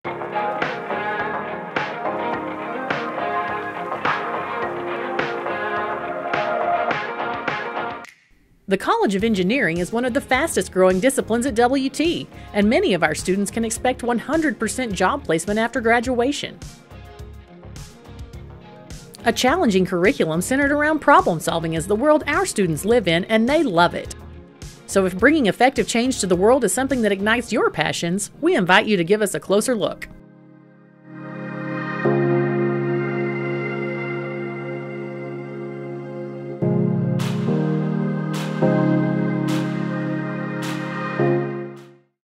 The College of Engineering is one of the fastest growing disciplines at WT, and many of our students can expect 100% job placement after graduation. A challenging curriculum centered around problem solving is the world our students live in, and they love it. So if bringing effective change to the world is something that ignites your passions, we invite you to give us a closer look.